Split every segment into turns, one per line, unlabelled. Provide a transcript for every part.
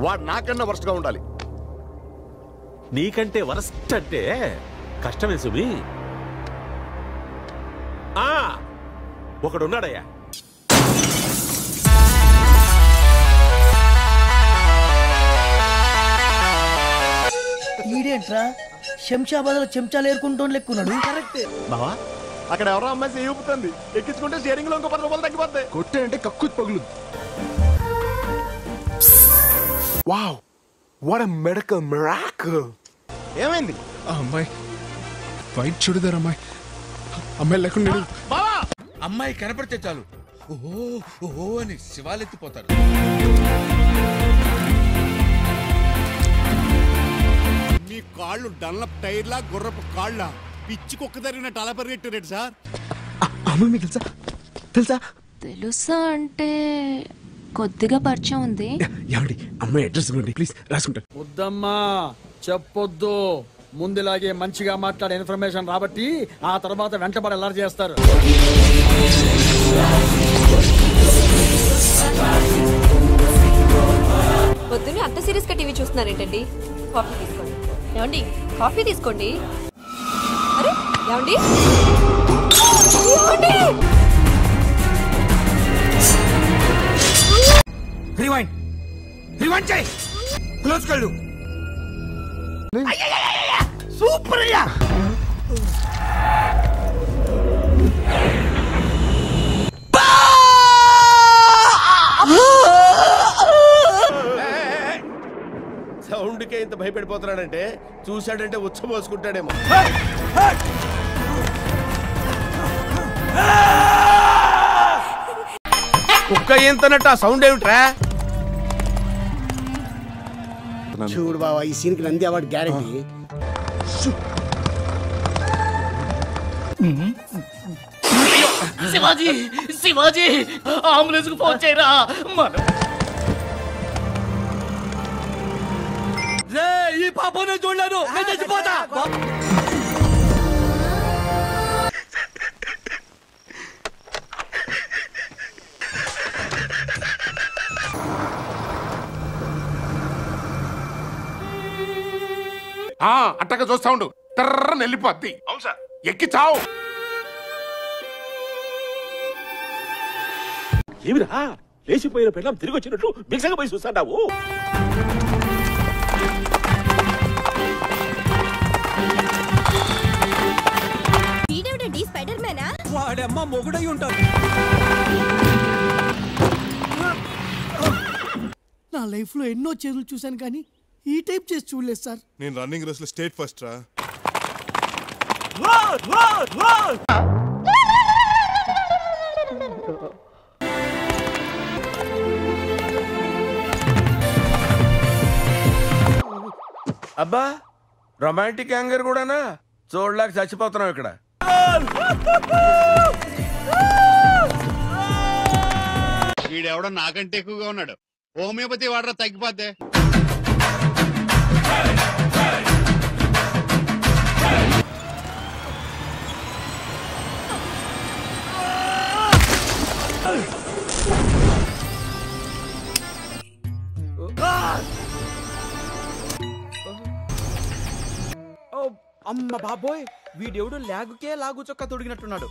వాడు నాకన్నా వరస్ట్గా ఉండాలి.
నీకంటే వరస్ట్ అంటే కష్టమే సుమి. ఒకడున్నాడయ్యా.
ఈడేంట్రా శంషాబాద్ లో చెంచాలు ఏరుకుంటూ లెక్కున్నాడు.
కరెక్ట్ బావా. అక్కడ ఎవరో అమ్మాయి చేయుపుతుంది, ఎక్కించుకుంటే స్టీరింగ్ లో ఇంకో 10 రూపాయలు తగ్గిపోతాయి. కొట్టేయంటే కక్కు పగులు. Wow, what a medical miracle. ఏమైంది?
ఆ అమ్మాయి వైట్ చుడిదార్ అమ్మాయి, అమ్మాయి లేకుండా
బావా. అమ్మాయి కనపడితే చాలు ఓహో ఓహో అని శివాలెత్తిపోతారు.
మీ కాళ్ళు డన్లప్ టైర్లా గుర్రపు కాళ్ళ పిచ్చి కుక్క జరిగినట్టు అలా పరిగెట్టారు సార్.
అమ్మాయి మీకు తెలుసా? తెలుసా
తెలుసా అంటే కొద్దిగా పరిచయం ఉంది.
ఏమండి అమ్మాయి అడ్రస్ ఇవ్వండి ప్లీజ్, రాసుకుంటా.
వద్దమ్మా చెప్పొద్దు. ముందులాగే మంచిగా మాట్లాడే ఇన్ఫర్మేషన్ రాబట్టి ఆ తర్వాత వెంటబడి ఎలా చేస్తారు.
పొద్దున్నే అంత సీరియస్ గా టీవీ చూస్తున్నారేంటండి? కాఫీ తీసుకోండి. ఏమండి కాఫీ తీసుకోండి. అరే ఏమండి
రివైండ్ రివైండ్ చేయి. క్లోజ్ కళ్ళు.
సూపర్ అయ్యా.
సౌండ్కే ఇంత భయపడిపోతున్నాడంటే చూశాడంటే ఉచ్చబోసుకుంటాడేమో. కుక్క ఎంతనట్టు ఆ సౌండ్ ఏమిట్రా?
చూడు బావా, ఈ సీన్కి Nandi award guarantee.
Shivaji Shivaji ambulance కు ఫోన్ చేయరా.
ఈ పాపనే చూడలేను, నేను చచ్చిపోతా.
అట్టగా చూస్తా ఉండు, తర్రని వెళ్ళిపోద్ది. అవును సార్, ఎక్కి చావు.
ఏమిరా లేచిపోయిన పిల్లం తిరిగి వచ్చినట్లు మిక్సగా పోయి చూస్తాడావు.
స్పైడర్ మ్యానా?
వాడమ్మ మొగుడై ఉంటాడు.
నా లైఫ్ లో ఎన్నో చేతులు చూశాను కానీ ఈ టైప్ చేసి చూడలేదు సార్.
నేను రన్నింగ్ రేస్ లో స్టేట్ ఫస్ట్ రా.
అబ్బా రొమాంటిక్ యాంగర్ కూడానా? చూడలేక చచ్చిపోతున్నావు ఇక్కడ.
వీడెవడో నాకంటే ఎక్కువగా ఉన్నాడు. హోమియోపతి వాడరా తగ్గిపోతే.
అమ్మ బాబోయ్, వీడెవడు లాగుకే లాగు చొక్కా తొడిగినట్టున్నాడు.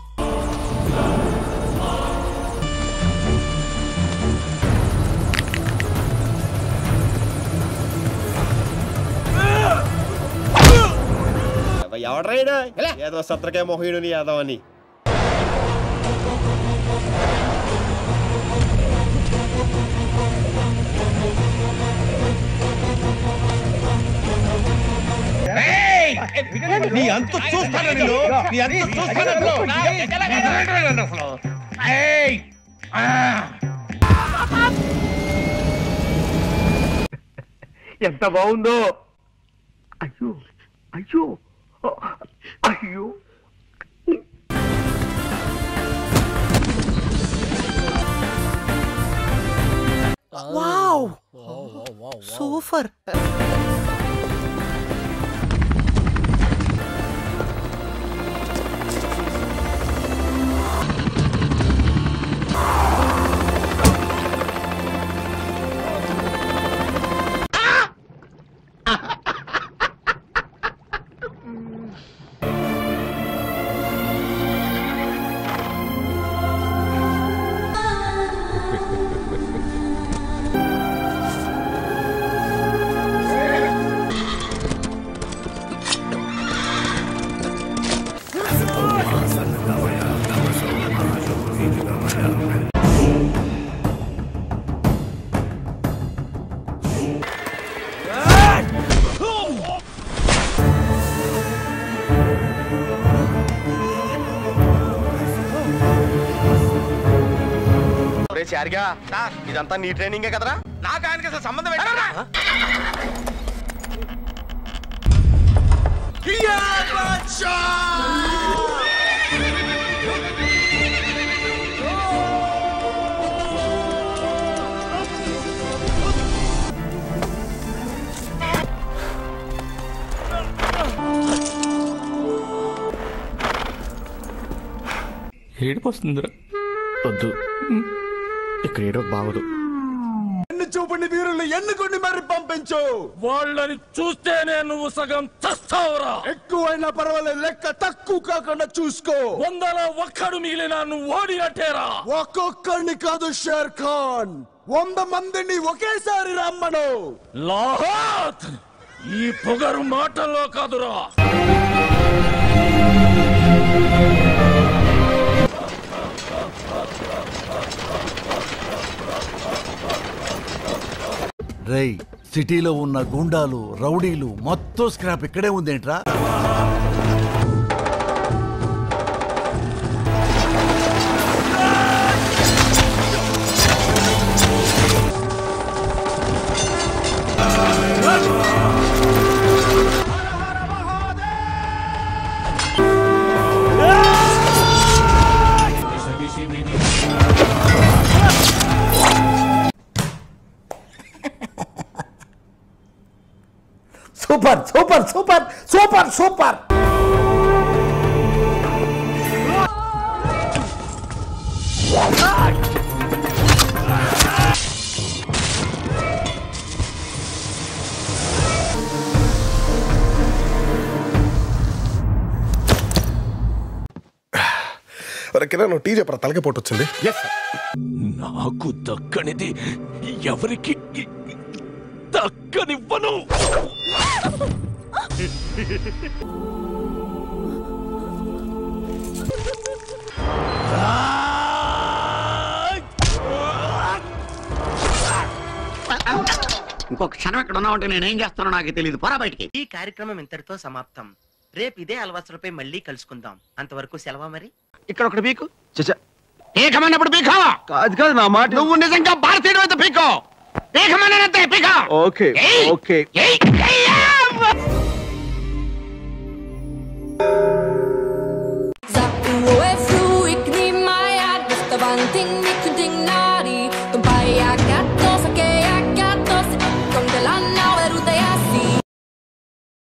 ఎవడ్రైనా ఏదో సత్రకే మొహీడుని యాదవ్ అని.
నీ అంత చూస్తాను నేను, నీ అంత చూస్తాను.
ఎంత బాగుందో. అయ్యో అయ్యో అయ్యో. Wow super.
చారిగా ఇదంతా నీ ట్రైనింగే కదరా?
నాకు ఆయనకి అసలు సంబంధం ఏంటరా?
ఏడిపోతుందిరా.
వద్దు, ఇక్కడ ఏడో బాగోదు.
చూపండి వీరుల్ని ఎన్నుకొని మరి పంపించు.
వాళ్ళని చూస్తేనే నువ్వు సగం చస్తావురా.
ఎక్కువైనా పర్వాలేదు, లెక్క తక్కువ కాకుండా చూసుకో.
100 మిగిలిన నువ్వు ఓడినట్టేరా.
ఒక్కొక్కడిని కాదు షేర్ ఖాన్, 100 మందిని ఒకేసారి రమ్మను.
లాహోత్, ఈ పొగరు మాటల్లో కాదురా.
రేయ్, సిటీలో ఉన్న గుండాలు, రౌడీలు మొత్తం స్క్రాప్ ఇక్కడే ఉందేంట్రా? Super super super super super.
నువ్వు టీ చెప్పరా, తలకి పోటు వచ్చింది.
నాకు దక్కనిది ఎవరికి దక్కనివ్వను.
ఇంకొక క్షణం ఎక్కడ ఉన్నావంటే నేనేం చేస్తానో నాకు తెలియదు. పోరా బయటికి.
ఈ కార్యక్రమం ఇంతటితో సమాప్తం. రేపు ఇదే అలవాసులపై మళ్ళీ కలుసుకుందాం. అంతవరకు సెలవా మరి.
ఇక్కడ ఒకటి పీకు. పీకమన్నప్పుడు పీకో. కాదు కాదు నా మాట. నువ్వు నిజంగా భారతీయుడు అయితే పీకో. పీకమన్నంతే పీకో. Okay okay.
Sag du, ich nehm mal, ja, das ist der Wand, Ding,